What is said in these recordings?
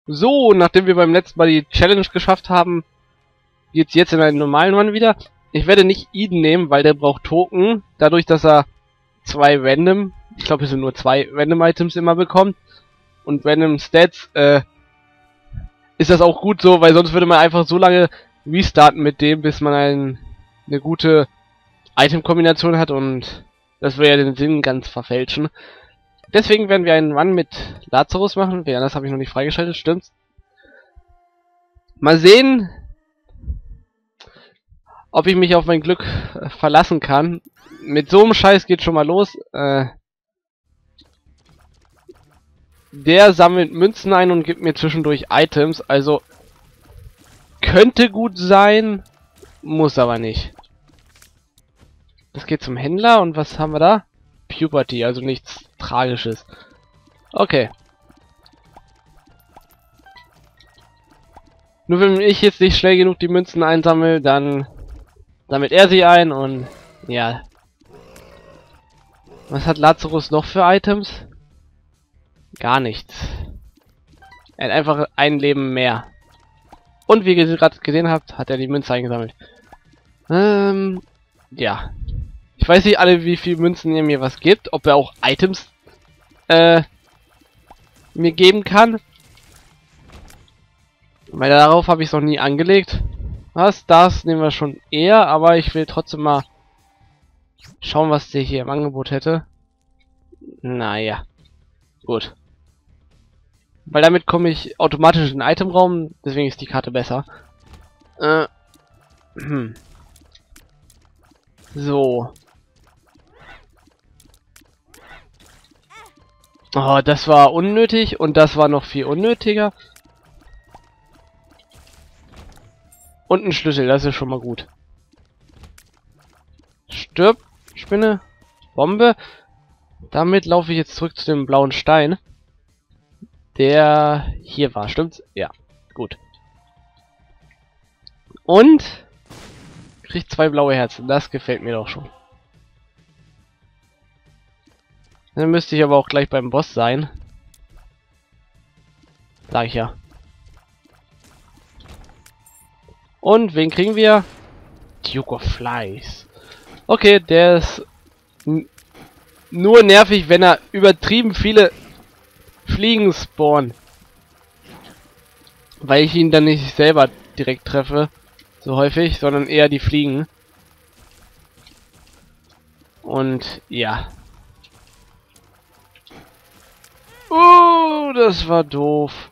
So, nachdem wir beim letzten Mal die Challenge geschafft haben, geht's jetzt in einen normalen Run wieder. Ich werde nicht Eden nehmen, weil der braucht Token. Dadurch, dass er zwei Random, ich glaube es sind nur zwei Random Items immer bekommt und Random Stats, ist das auch gut so, weil sonst würde man einfach so lange restarten mit dem, bis man eine gute Item-Kombination hat und das würde ja den Sinn ganz verfälschen. Deswegen werden wir einen Run mit Lazarus machen. Ja, das habe ich noch nicht freigeschaltet, stimmt's? Mal sehen, ob ich mich auf mein Glück verlassen kann. Mit so einem Scheiß geht schon mal los. Der sammelt Münzen ein und gibt mir zwischendurch Items. Also könnte gut sein, muss aber nicht. Das geht zum Händler und was haben wir da? Puberty, also nichts Tragisches. Okay. Nur wenn ich jetzt nicht schnell genug die Münzen einsammle, dann sammelt er sie ein und ja. Was hat Lazarus noch für Items? Gar nichts. Er hat einfach ein Leben mehr. Und wie ihr gerade gesehen habt, hat er die Münze eingesammelt. Ja. Ich weiß nicht alle, wie viel Münzen er mir was gibt, ob er auch Items mir geben kann. Weil darauf habe ich es noch nie angelegt. Was? Das nehmen wir schon eher, aber ich will trotzdem mal schauen, was der hier im Angebot hätte. Naja. Gut. Weil damit komme ich automatisch in den Itemraum, deswegen ist die Karte besser. So. Oh, das war unnötig und das war noch viel unnötiger. Und ein Schlüssel, das ist schon mal gut. Stirb, Spinne, Bombe. Damit laufe ich jetzt zurück zu dem blauen Stein. Der hier war, stimmt's? Ja, gut. Und kriegt 2 blaue Herzen, das gefällt mir doch schon. Dann müsste ich aber auch gleich beim Boss sein. Sag ich ja. Und wen kriegen wir? Duke of Flies. Okay, der ist nur nervig, wenn er übertrieben viele Fliegen spawnen. Weil ich ihn dann nicht selber direkt treffe, so häufig, sondern eher die Fliegen. Und ja. Das war doof.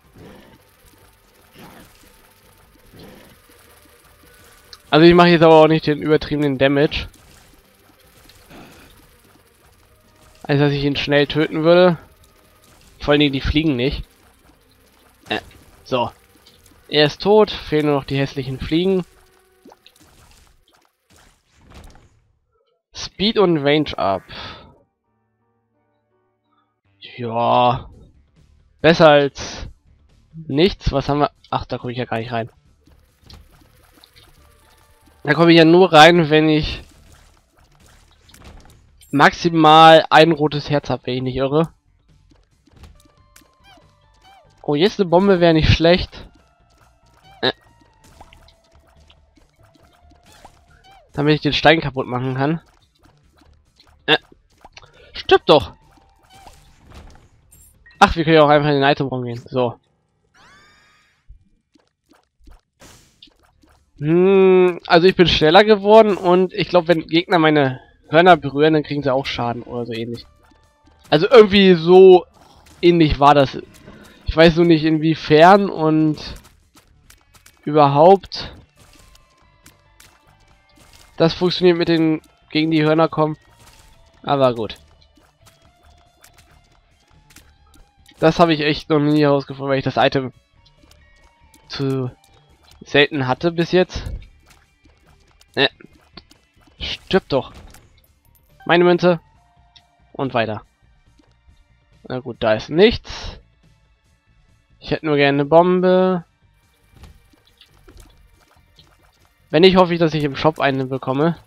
Also ich mache jetzt aber auch nicht den übertriebenen Damage. Als dass ich ihn schnell töten würde. Vor allen Dingen die Fliegen nicht. So. Er ist tot, fehlen nur noch die hässlichen Fliegen. Speed und Range up. Ja. Besser als nichts. Was haben wir? Ach, da komme ich ja gar nicht rein. Da komme ich ja nur rein, wenn ich maximal ein rotes Herz habe, wenn ich nicht irre. Oh, jetzt eine Bombe wäre nicht schlecht. Damit ich den Stein kaputt machen kann. Stirb doch! Ach, wir können ja auch einfach in den Itemraum gehen. So. Also ich bin schneller geworden und ich glaube, wenn Gegner meine Hörner berühren, dann kriegen sie auch Schaden oder so ähnlich. Also irgendwie so ähnlich war das. Ich weiß nur nicht inwiefern und überhaupt das funktioniert mit den gegen die Hörner kommen. Aber gut. Das habe ich echt noch nie herausgefunden, weil ich das Item zu selten hatte bis jetzt. Stirb doch. Meine Münze. Und weiter. Na gut, da ist nichts. Ich hätte nur gerne eine Bombe. Wenn nicht, hoffe ich, dass ich im Shop eine bekomme.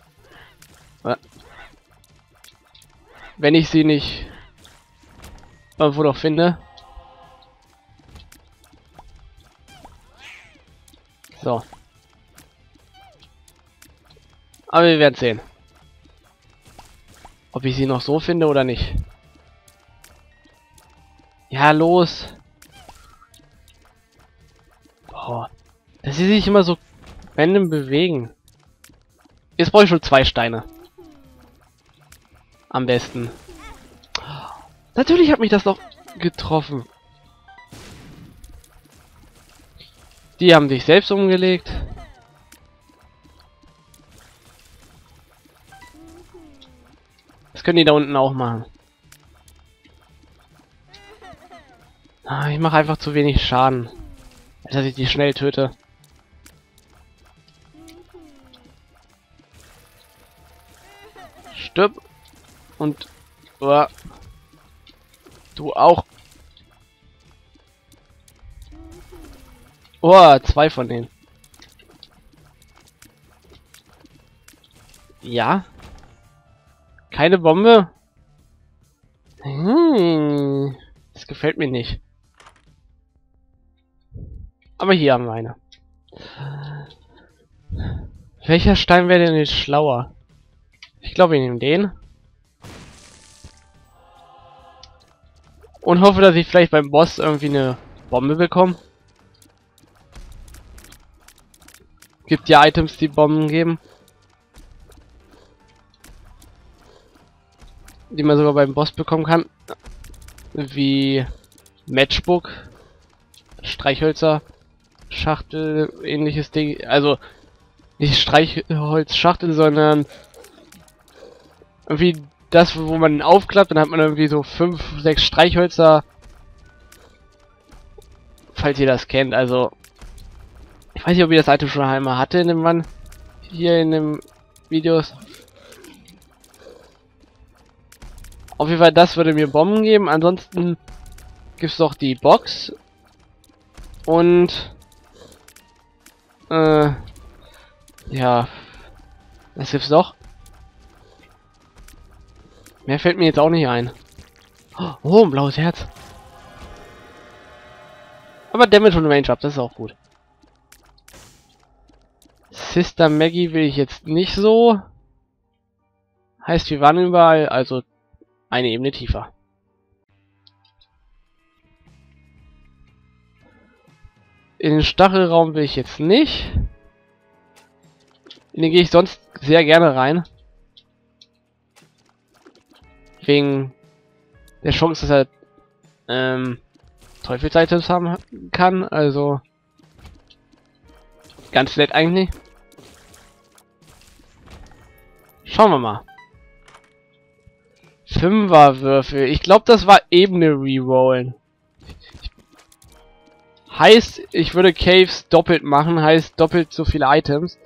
Wenn ich sie nicht irgendwo noch finde. So. Aber wir werden sehen. Ob ich sie noch so finde oder nicht. Ja, los. Boah. Dass sie sich immer so random bewegen. Jetzt brauche ich schon 2 Steine. Am besten. Natürlich hat mich das doch getroffen. Die haben sich selbst umgelegt. Das können die da unten auch machen. Ah, ich mache einfach zu wenig Schaden, dass ich die schnell töte. Stirb. Und... Oh, du auch. Oh, 2 von denen. Ja. Keine Bombe? Das gefällt mir nicht. Aber hier haben wir eine. Welcher Stein wäre denn jetzt schlauer? Ich glaube, ich nehme den. Und hoffe, dass ich vielleicht beim Boss irgendwie eine Bombe bekomme. Gibt ja Items, die Bomben geben. Die man sogar beim Boss bekommen kann. Wie Matchbook, Streichhölzer, Schachtel, ähnliches Ding. Also nicht Streichholzschachtel, sondern irgendwie das, wo man aufklappt, dann hat man irgendwie so 5, 6 Streichhölzer. Falls ihr das kennt, also ich weiß nicht, ob ihr das Item schon einmal hatte in dem Mann. Hier in dem Videos. Auf jeden Fall, das würde mir Bomben geben. Ansonsten gibt es noch die Box. Und ja. Was gibt's noch? Mehr fällt mir jetzt auch nicht ein. Oh, ein blaues Herz. Aber Damage und Range up, das ist auch gut. Sister Maggie will ich jetzt nicht so. Heißt, wir waren überall, also eine Ebene tiefer. In den Stachelraum will ich jetzt nicht. In den gehe ich sonst sehr gerne rein. Wegen der Chance, dass er Teufels-Items haben kann, also ganz nett eigentlich. Schauen wir mal. 5er Würfel. Ich glaube, das war Ebene rerollen. Heißt, ich würde Caves doppelt machen, heißt doppelt so viele Items.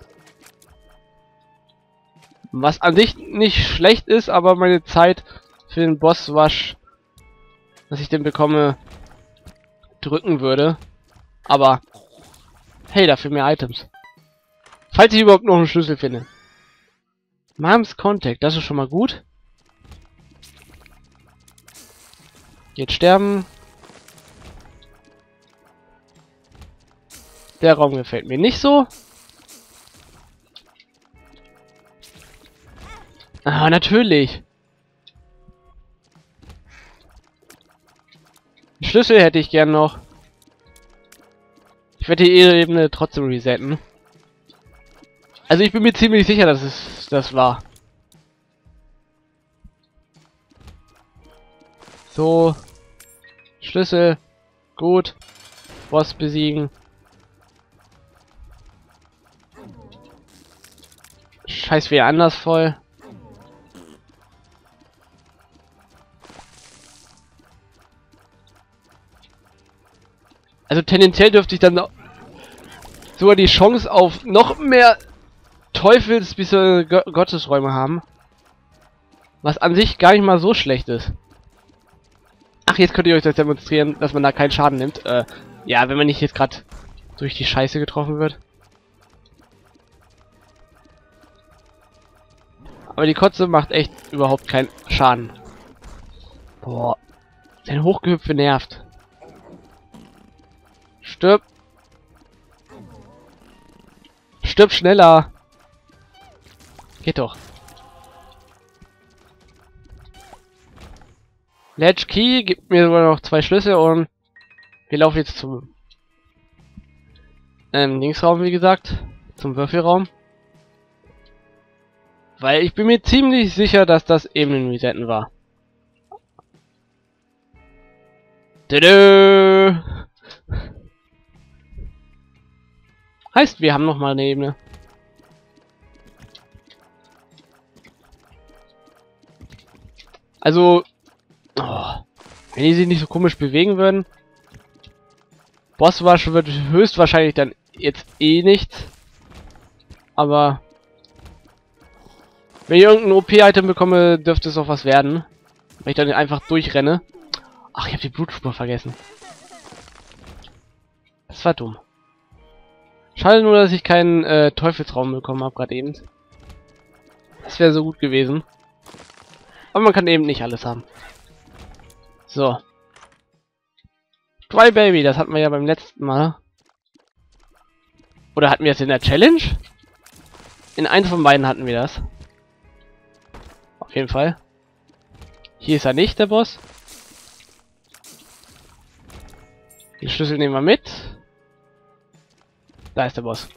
Was an sich nicht schlecht ist, aber meine Zeit für den Boss-Wasch, dass ich den bekomme, drücken würde. Aber, hey, dafür mehr Items. Falls ich überhaupt noch einen Schlüssel finde. Moms Contact, das ist schon mal gut. Jetzt sterben. Der Raum gefällt mir nicht so. Ah, natürlich. Den Schlüssel hätte ich gern noch. Ich werde die Ebene trotzdem resetten. Also ich bin mir ziemlich sicher, dass es das war. So. Schlüssel. Gut. Boss besiegen. Scheiß wie anders voll. Also tendenziell dürfte ich dann sogar die Chance auf noch mehr Teufels- bis Gottesräume haben. Was an sich gar nicht mal so schlecht ist. Ach, jetzt könnt ihr euch das demonstrieren, dass man da keinen Schaden nimmt. Ja, wenn man nicht jetzt gerade durch die Scheiße getroffen wird. Aber die Kotze macht echt überhaupt keinen Schaden. Boah. Sein Hochgehüpfe nervt. Stirb. Stirb schneller. Geht doch. Latch Key gibt mir sogar noch 2 Schlüssel und wir laufen jetzt zum Linksraum, wie gesagt. Zum Würfelraum. Weil ich bin mir ziemlich sicher, dass das eben ein Resetten war. Dödö! Heißt, wir haben noch mal eine Ebene. Also, wenn die sich nicht so komisch bewegen würden. Bosswash wird höchstwahrscheinlich dann jetzt eh nichts. Aber wenn ich irgendein OP-Item bekomme, dürfte es auch was werden. Wenn ich dann einfach durchrenne. Ach, ich habe die Blutspur vergessen. Das war dumm. Schade nur, dass ich keinen Teufelsraum bekommen habe gerade eben. Das wäre so gut gewesen. Aber man kann eben nicht alles haben. So. Dry Baby, das hatten wir ja beim letzten Mal. Oder hatten wir das in der Challenge? In einem von beiden hatten wir das. Auf jeden Fall. Hier ist er nicht, der Boss. Den Schlüssel nehmen wir mit. Da ist der Boss.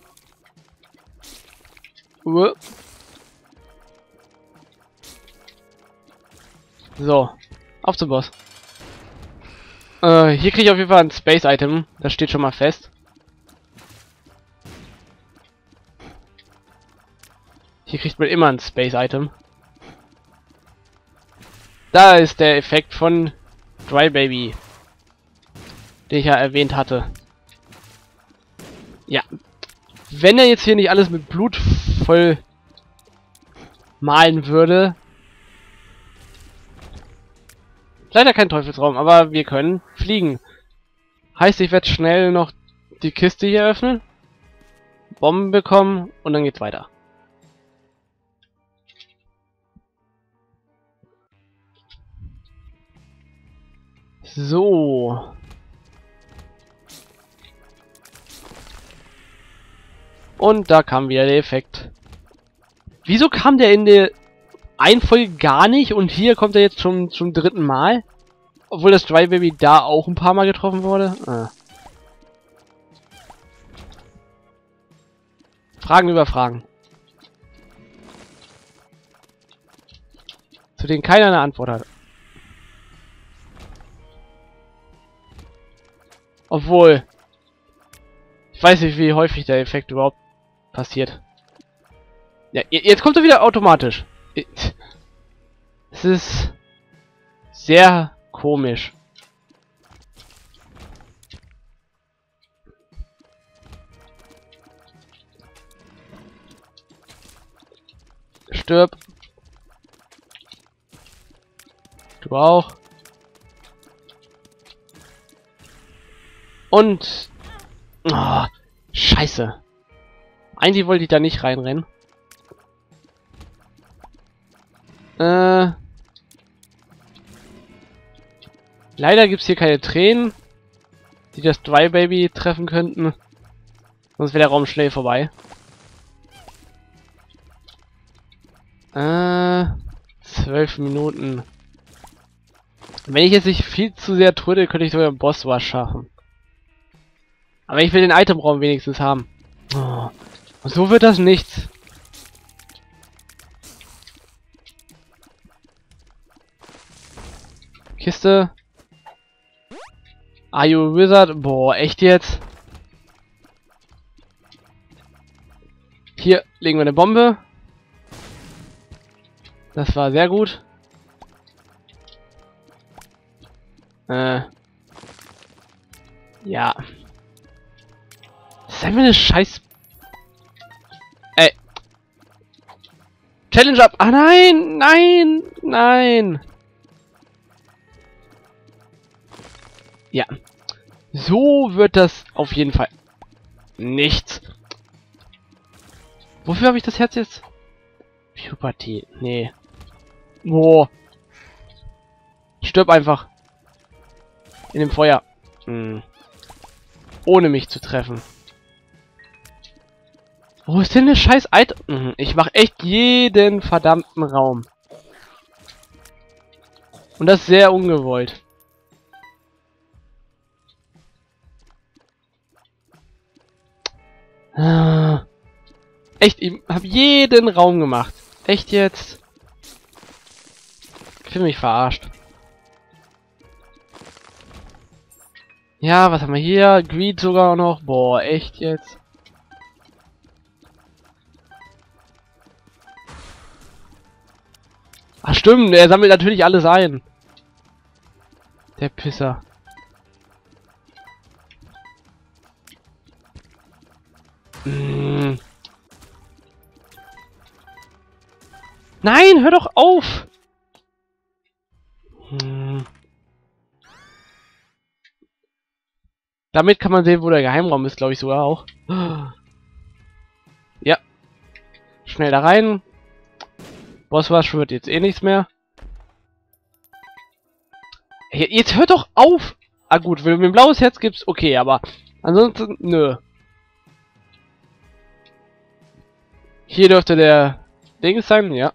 So, auf zum Boss. Hier kriege ich auf jeden Fall ein Space-Item. Das steht schon mal fest. Hier kriegt man immer ein Space-Item. Da ist der Effekt von Dry Baby, den ich ja erwähnt hatte. Ja. Wenn er jetzt hier nicht alles mit Blut voll malen würde. Leider kein Teufelsraum, aber wir können fliegen. Heißt, ich werde schnell noch die Kiste hier öffnen. Bomben bekommen und dann geht's weiter. So. Und da kam wieder der Effekt. Wieso kam der in der einen Folge gar nicht und hier kommt er jetzt schon zum 3. Mal? Obwohl das Dry Baby da auch ein paar Mal getroffen wurde? Fragen über Fragen. Zu denen keiner eine Antwort hat. Obwohl, ich weiß nicht, wie häufig der Effekt überhaupt passiert. Ja, jetzt kommt er wieder automatisch. Es ist sehr komisch. Stirb. Du auch. Und... Oh, Scheiße. Eigentlich wollte ich da nicht reinrennen. Leider gibt es hier keine Tränen, die das Dry Baby treffen könnten. Sonst wäre der Raum schnell vorbei. 12 Minuten. Wenn ich jetzt nicht viel zu sehr trödel, könnte ich sogar einen Bosswash schaffen. Aber ich will den Itemraum wenigstens haben. Oh. Und so wird das nichts. Kiste. Are you a wizard? Boah, echt jetzt? Hier legen wir eine Bombe. Das war sehr gut. Ja. Das ist einfach eine Scheiß... Challenge up! Ah nein! Nein! Nein! Ja. So wird das auf jeden Fall nichts. Wofür habe ich das Herz jetzt? Pubertät. Nee. Boah. Stirb einfach. In dem Feuer. Ohne mich zu treffen. Wo ist denn das scheiß Item? Ich mach echt jeden verdammten Raum. Und das sehr ungewollt. Echt, ich hab jeden Raum gemacht. Echt jetzt? Ich fühl mich verarscht. Ja, was haben wir hier? Greed sogar noch. Boah, echt jetzt? Ach stimmt, er sammelt natürlich alles ein. Der Pisser. Mm. Nein, hör doch auf! Damit kann man sehen, wo der Geheimraum ist, glaube ich sogar auch. Ja. Schnell da rein. Bosswasch wird jetzt eh nichts mehr. Jetzt hört doch auf! Ah gut, wenn du mir ein blaues Herz gibst, okay, aber ansonsten, nö. Hier dürfte der Ding sein, ja.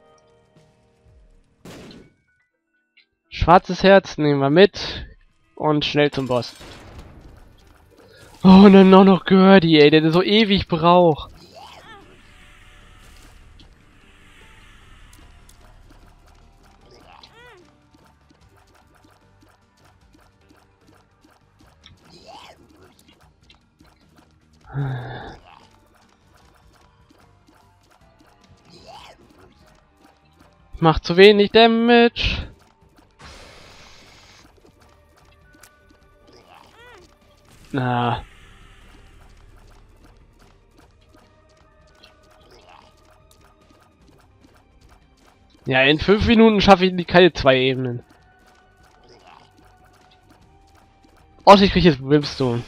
Schwarzes Herz nehmen wir mit. Und schnell zum Boss. Oh, und dann auch noch Gertie, ey, der so ewig braucht. Macht zu wenig Damage. Na. Ja, in 5 Minuten schaffe ich keine 2 Ebenen. Außer ich kriege jetzt Brimstone.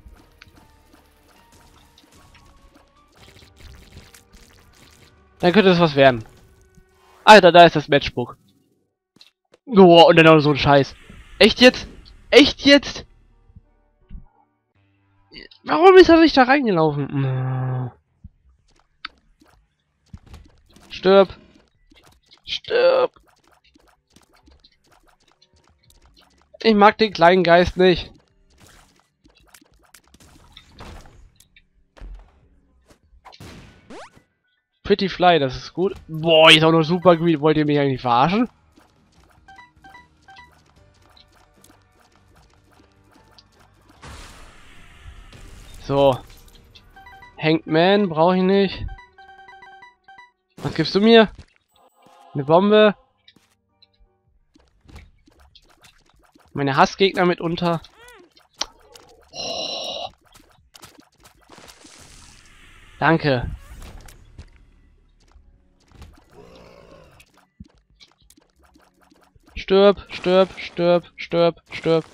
Dann könnte das was werden. Alter, da ist das Matchbook. Oh, und dann auch so ein Scheiß. Echt jetzt? Echt jetzt? Warum ist er nicht da reingelaufen? Stirb. Stirb. Ich mag den kleinen Geist nicht. Pretty Fly, das ist gut. Boah, ist auch noch super Greed. Wollt ihr mich eigentlich verarschen? So. Hanged Man brauche ich nicht. Was gibst du mir? Eine Bombe. Meine Hassgegner mitunter. Oh. Danke. Stirb, stirb, stirb, stirb, stirb.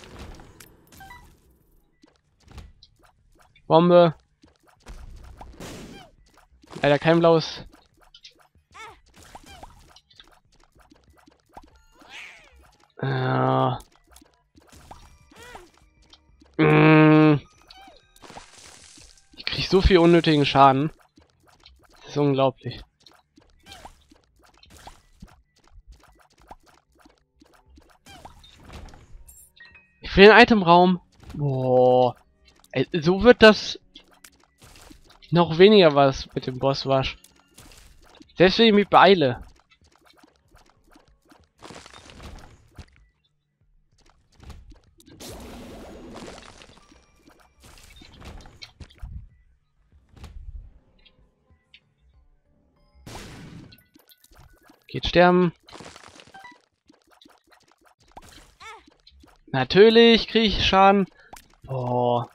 Bombe. Leider kein blaues. Ja. Ich krieg so viel unnötigen Schaden. Das ist unglaublich. Ich will einen Itemraum. Boah. Ey, so wird das noch weniger was mit dem Bosswasch. Selbst wenn ich mich beeile. Geht sterben. Natürlich kriege ich Schaden. Boah.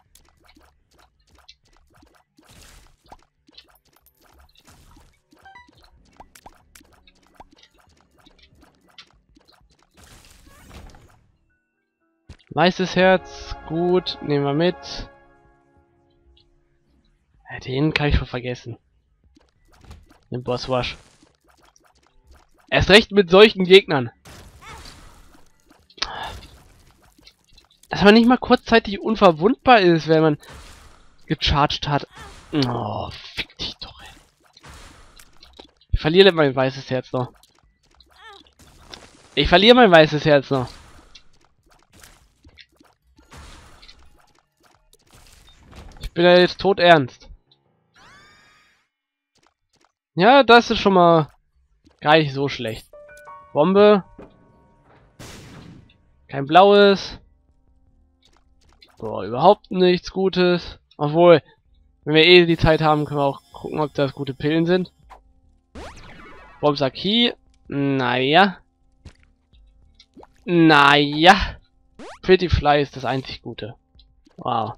Weißes Herz, gut, nehmen wir mit. Ja, den kann ich schon vergessen. Den Bosswasch. Erst recht mit solchen Gegnern. Dass man nicht mal kurzzeitig unverwundbar ist, wenn man gecharged hat. Oh, fick dich doch, ey. Ich verliere mein weißes Herz noch. Ich verliere mein weißes Herz noch. Ich bin ja jetzt tot ernst. Ja, das ist schon mal gar nicht so schlecht. Bombe. Kein blaues. Boah, überhaupt nichts Gutes. Obwohl, wenn wir eh die Zeit haben, können wir auch gucken, ob das gute Pillen sind. Bombsaki. Naja. Naja. Pretty Fly ist das einzig Gute. Wow.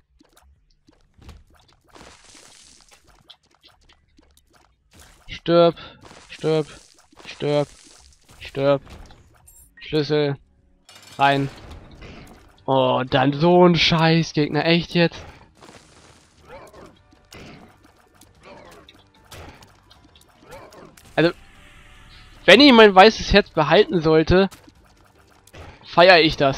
Stirb. Stirb. Stirb. Stirb. Schlüssel. Rein. Oh, dann so ein Scheißgegner. Echt jetzt? Also, wenn ich mein weißes Herz behalten sollte, feiere ich das.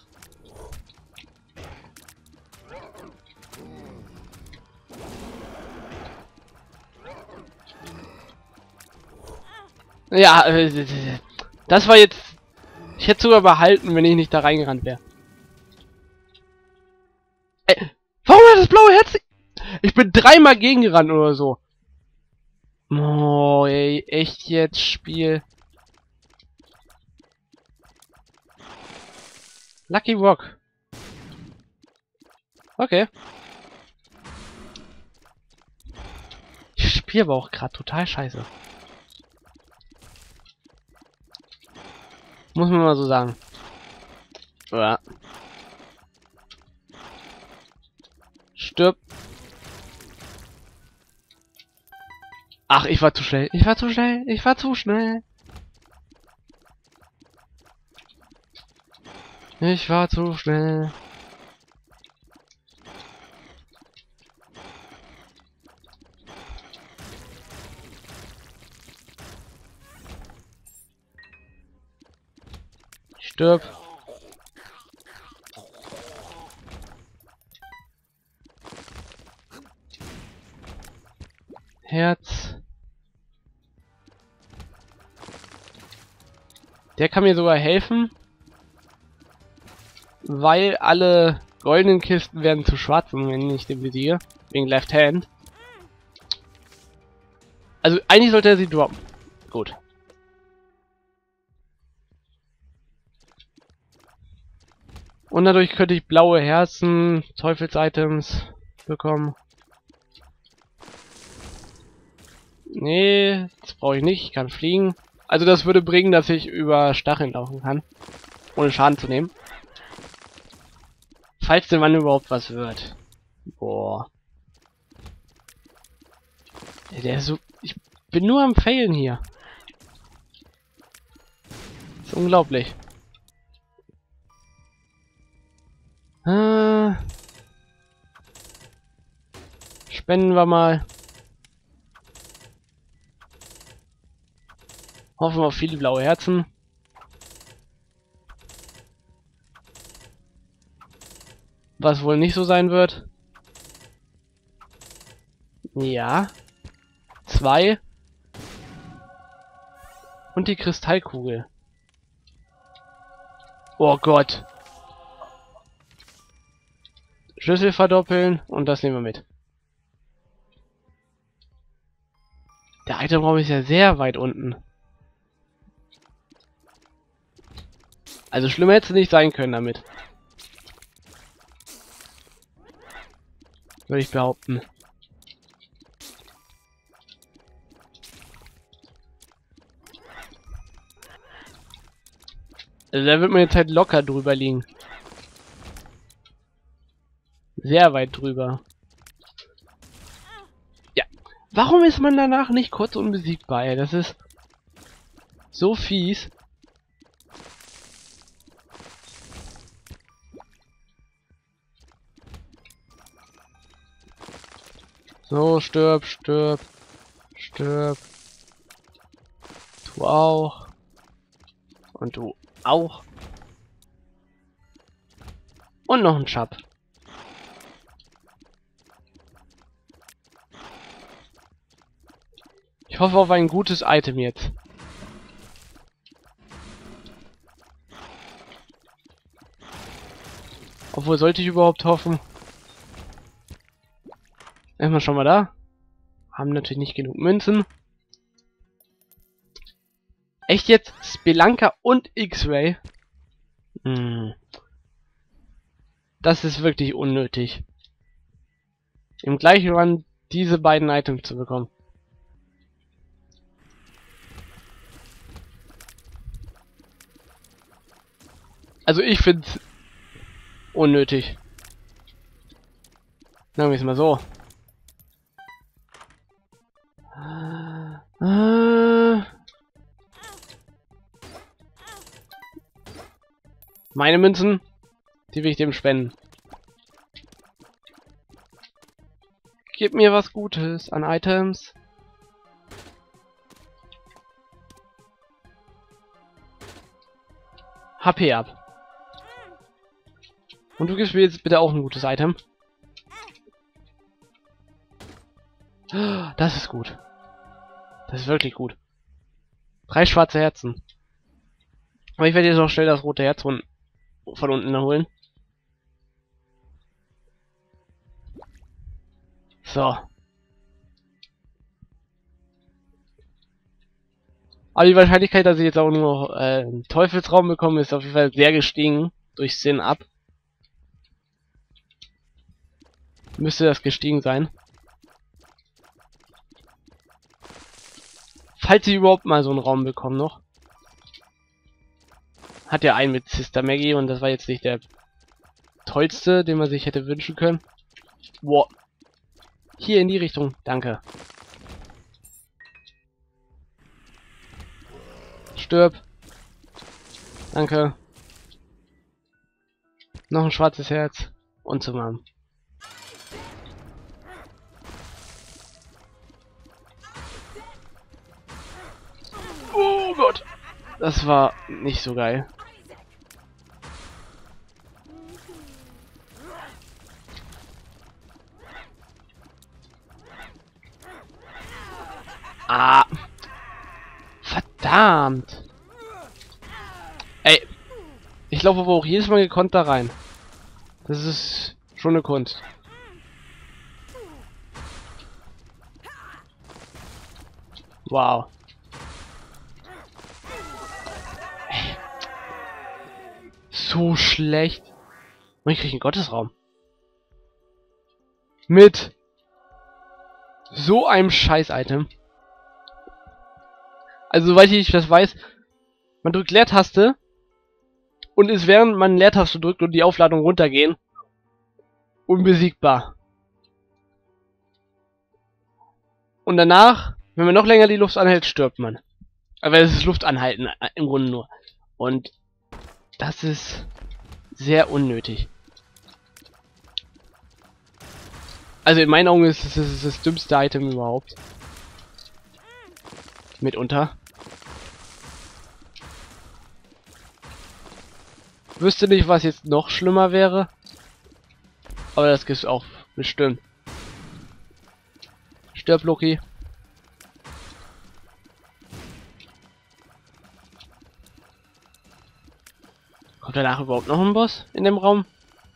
Ja, das war jetzt... Ich hätte sogar behalten, wenn ich nicht da reingerannt wäre. Warum hat das blaue Herz... Ich bin dreimal gegengerannt oder so. Oh, ey, echt jetzt, Spiel. Lucky Rock. Okay. Ich spiele aber auch gerade total scheiße. Muss man mal so sagen. Ja. Stirb. Ach, ich war zu schnell. Ich war zu schnell. Ich war zu schnell. Ich war zu schnell. Stirb. Herz. Der kann mir sogar helfen, weil alle goldenen Kisten werden zu schwarzen, wenn ich den besiege. Wegen Left Hand. Also eigentlich sollte er sie droppen. Gut. Und dadurch könnte ich blaue Herzen, Teufels-Items bekommen. Nee, das brauche ich nicht. Ich kann fliegen. Also das würde bringen, dass ich über Stacheln laufen kann. Ohne Schaden zu nehmen. Falls denn wann überhaupt was wird. Boah. Der ist so... Ich bin nur am Failen hier. Das ist unglaublich. Spenden wir mal. Hoffen wir auf viele blaue Herzen. Was wohl nicht so sein wird. Ja. 2. Und die Kristallkugel. Oh Gott. Schlüssel verdoppeln und das nehmen wir mit. Der Itemraum ist ja sehr weit unten. Also schlimmer hätte es nicht sein können damit. Würde ich behaupten. Also da wird man jetzt halt locker drüber liegen. Sehr weit drüber. Ja. Warum ist man danach nicht kurz unbesiegbar, ey? Das ist so fies. So, stirb, stirb, stirb. Du auch. Und du auch. Und noch ein Chap. Ich hoffe auf ein gutes Item jetzt. Obwohl, sollte ich überhaupt hoffen? Erstmal schon mal da. Haben natürlich nicht genug Münzen. Echt jetzt? Spelunker und X-Ray? Das ist wirklich unnötig. Im gleichen Run diese beiden Items zu bekommen. Also ich find's unnötig. Sagen wir es mal so. Meine Münzen, die will ich dem spenden. Gib mir was Gutes an Items. HP ab. Und du gibst mir jetzt bitte auch ein gutes Item. Das ist gut. Das ist wirklich gut. 3 schwarze Herzen. Aber ich werde jetzt auch schnell das rote Herz von unten holen. So. Aber die Wahrscheinlichkeit, dass ich jetzt auch nur noch einen Teufelsraum bekomme, ist auf jeden Fall sehr gestiegen. Durch Sin ab. Müsste das gestiegen sein. Falls ich überhaupt mal so einen Raum bekomme noch. Hat ja einen mit Sister Maggie und das war jetzt nicht der tollste, den man sich hätte wünschen können. Wow. Hier in die Richtung. Danke. Stirb. Danke. Noch ein schwarzes Herz. Und zum Arm. Oh Gott. Das war nicht so geil. Ah. Verdammt. Ey. Ich laufe aber auch jedes Mal gekonnt da rein. Das ist schon eine Kunst. Wow. Ey. So schlecht. Und ich kriege einen Gottesraum. Mit so einem Scheiß-Item. Also, soweit ich das weiß, man drückt Leertaste und ist, während man Leertaste drückt und die Aufladung runtergehen, unbesiegbar. Und danach, wenn man noch länger die Luft anhält, stirbt man. Aber es ist Luftanhalten im Grunde nur. Und das ist sehr unnötig. Also in meinen Augen ist es das dümmste Item überhaupt. Mitunter. Wüsste nicht, was jetzt noch schlimmer wäre. Aber das gibt's auch bestimmt. Stirb, Loki. Kommt danach überhaupt noch ein Boss in dem Raum?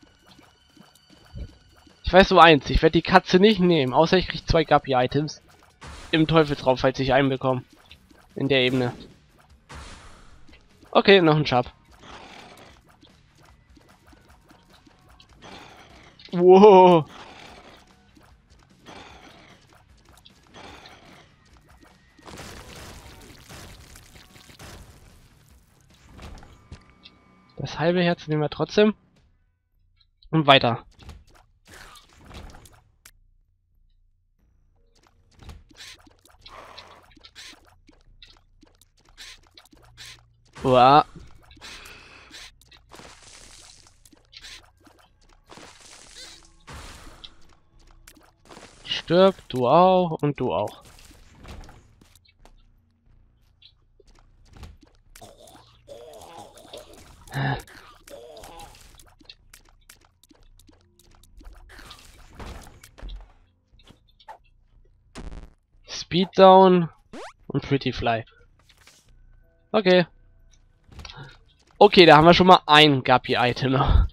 Ich weiß so eins, ich werde die Katze nicht nehmen, außer ich kriege 2 Guppy-Items im Teufelsraum, falls ich einen bekomme. In der Ebene. Okay, noch ein Schab. Wow. Das halbe Herz nehmen wir trotzdem. Und weiter. Uah. Stirb, du auch und du auch. Speed down. Und Pretty Fly. Okay. Okay, da haben wir schon mal ein Guppy-Item noch.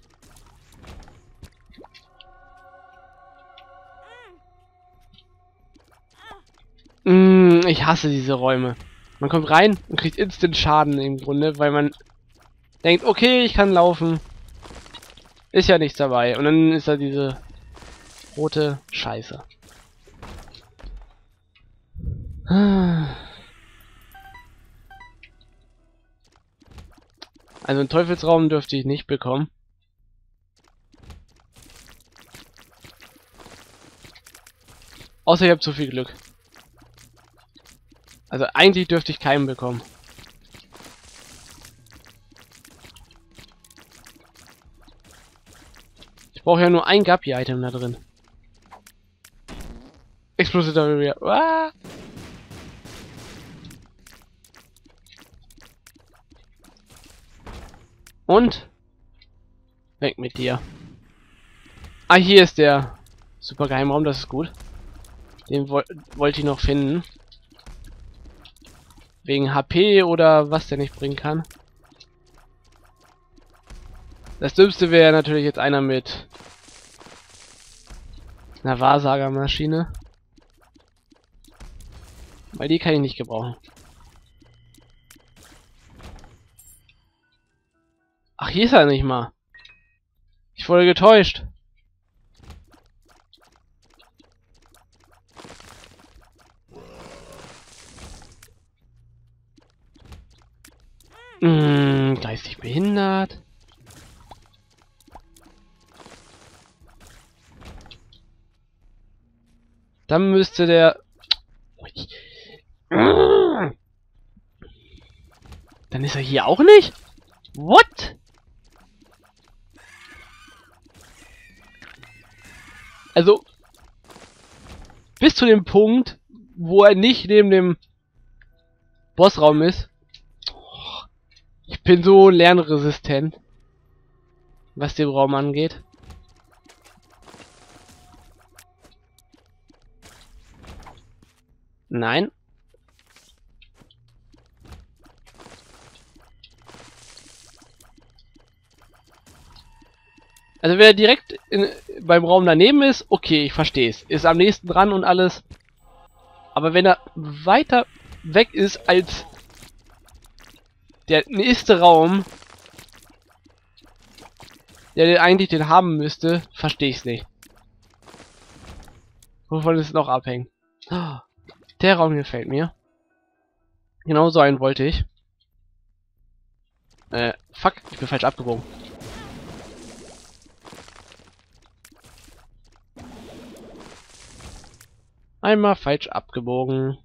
Ich hasse diese Räume. Man kommt rein und kriegt instant Schaden im Grunde, weil man denkt, okay, ich kann laufen. Ist ja nichts dabei. Und dann ist da diese rote Scheiße. Also einen Teufelsraum dürfte ich nicht bekommen. Außer ich habe zu viel Glück. Also eigentlich dürfte ich keinen bekommen. Ich brauche ja nur ein Guppy-Item da drin. Explosive Diarrhea. Ah! Und? Weg mit dir. Ah, hier ist der super Geheimraum, das ist gut. Den wollte ich noch finden. Wegen HP oder was der nicht bringen kann. Das Dümmste wäre natürlich jetzt einer mit einer Wahrsagermaschine. Weil die kann ich nicht gebrauchen. Ach, hier ist er nicht mal. Ich wurde getäuscht. Geistig behindert. Dann müsste der... Dann ist er hier auch nicht? What? Also... Bis zu dem Punkt, wo er nicht neben dem Bossraum ist. Ich bin so lernresistent, was den Raum angeht. Nein. Also wer direkt beim Raum daneben ist, okay, ich verstehe es. Ist am nächsten dran und alles. Aber wenn er weiter weg ist als der nächste Raum, der eigentlich den haben müsste, verstehe ich es nicht. Wovon ist es noch abhängen? Oh, der Raum gefällt mir. Genau so einen wollte ich. Fuck, ich bin falsch abgebogen. Einmal falsch abgebogen.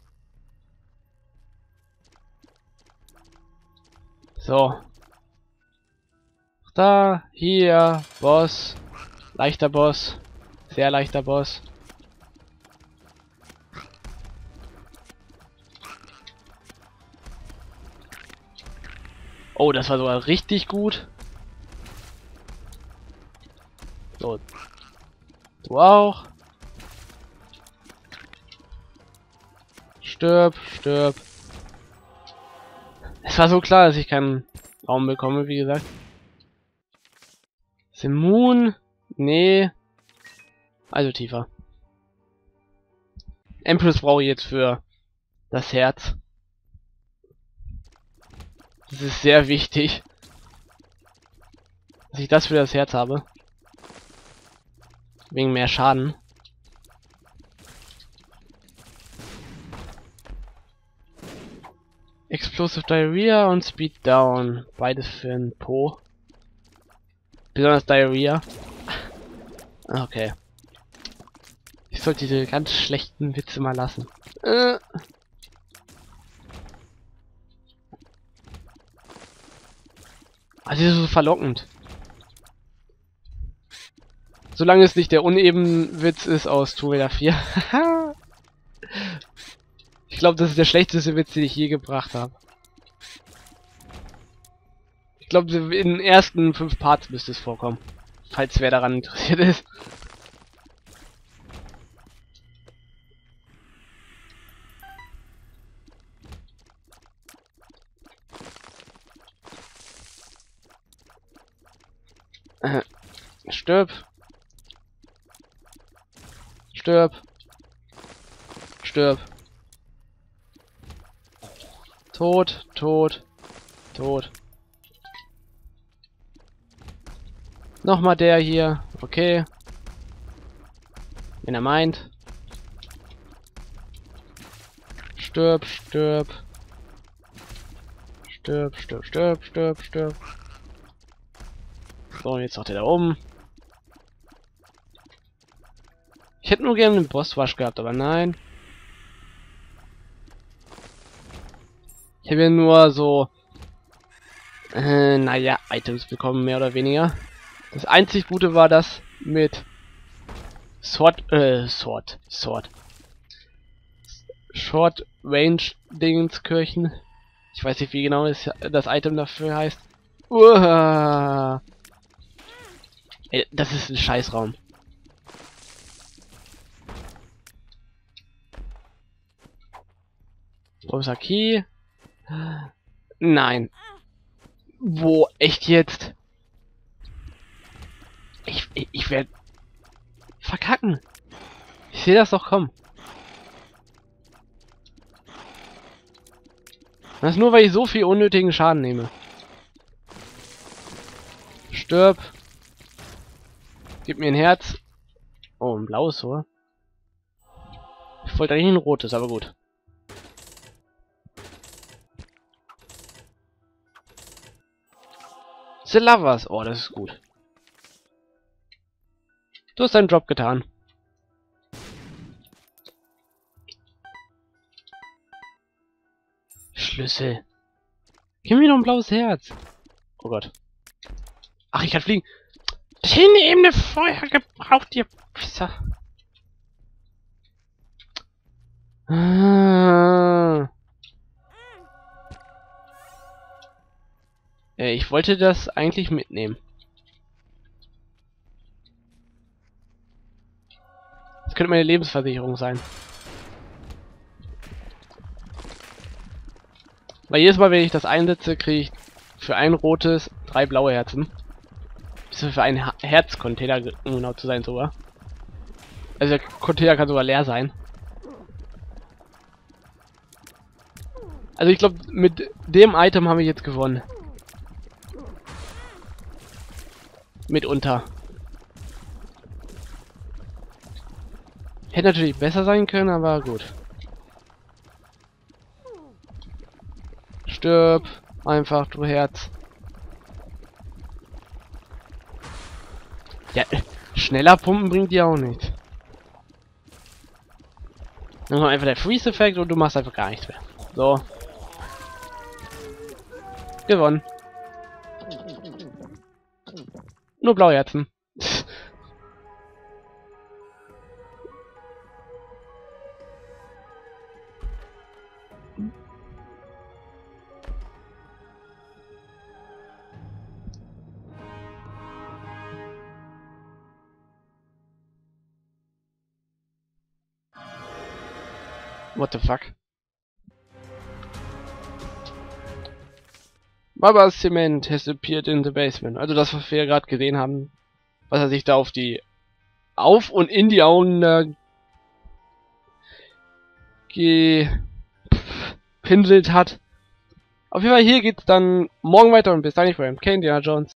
So. Da, hier, Boss. Leichter Boss. Sehr leichter Boss. Oh, das war sogar richtig gut. So. Du auch. Stirb, stirb. Es war so klar, dass ich keinen Raum bekomme, wie gesagt. Ist immun? Nee. Also tiefer. Empress brauche ich jetzt für das Herz. Das ist sehr wichtig, dass ich das für das Herz habe. Wegen mehr Schaden. Explosive Diarrhea und Speed Down. Beides für ein Po. Besonders Diarrhea. Okay. Ich sollte diese ganz schlechten Witze mal lassen. Also das ist so verlockend. Solange es nicht der Uneben-Witz ist aus Tomb Raider 4. Ich glaube, das ist der schlechteste Witz, den ich je gebracht habe. Ich glaube, in den ersten 5 Parts müsste es vorkommen. Falls wer daran interessiert ist. Stirb. Stirb. Stirb. Tot, tot, tot. Nochmal der hier. Okay. Wenn er meint. Stirb, stirb. Stirb, stirb, stirb, stirb, stirb. So, und jetzt noch der da oben. Ich hätte nur gerne einen Bosswasch gehabt, aber nein. Ich habe ja nur so, naja, Items bekommen, mehr oder weniger. Das einzig Gute war das mit Short Range Dingenskirchen. Ich weiß nicht, wie genau das Item dafür heißt. Ey, das ist ein Scheißraum. Großer Key. Nein. Wo? Echt jetzt? Ich werde verkacken. Ich sehe das doch kommen. Das ist nur, weil ich so viel unnötigen Schaden nehme. Stirb. Gib mir ein Herz. Oh, ein blaues, oder? Ich wollte eigentlich ein rotes, aber gut. The Lovers. Oh, das ist gut. Du hast deinen Job getan. Schlüssel. Gib mir noch ein blaues Herz. Oh Gott. Ach, ich kann fliegen. Das hinebene Feuer gebraucht, ihr Pisser. Ich wollte das eigentlich mitnehmen. Das könnte meine Lebensversicherung sein. Weil jedes Mal, wenn ich das einsetze, kriege ich für ein rotes 3 blaue Herzen. Bis für einen Herzcontainer, um genau zu sein, sogar. Also der Container kann sogar leer sein. Also ich glaube, mit dem Item habe ich jetzt gewonnen. Mitunter. Hätte natürlich besser sein können, aber gut. Stirb. Einfach, du Herz. Ja, schneller pumpen bringt dir auch nicht. Dann kommt einfach der Freeze-Effekt und du machst einfach gar nichts mehr. So. Gewonnen. Nur blaue Herzen. What the fuck? Baba's Cement has appeared in the basement. Also das, was wir ja gerade gesehen haben, was er sich da auf und in die Augen gepinselt hat. Auf jeden Fall, hier geht's dann morgen weiter und bis dahin, ich war MK, Indiana Jones.